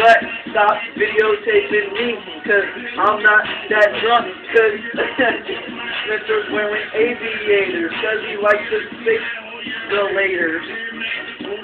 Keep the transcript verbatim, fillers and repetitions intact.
but stop videotaping me, cause I'm not that drunk, cause Mister's wearing aviators, cause he likes to fix the laters.